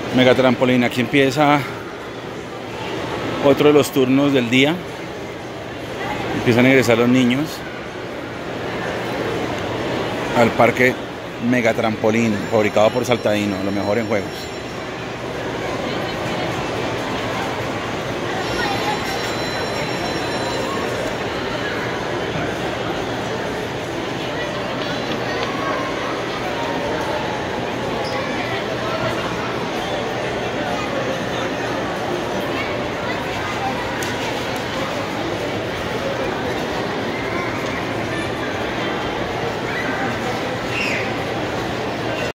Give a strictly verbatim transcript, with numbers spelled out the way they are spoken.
Megatrampolín, aquí empieza otro de los turnos del día. Empiezan a ingresar los niños al parque Megatrampolín, fabricado por Saltadino, lo mejor en juegos.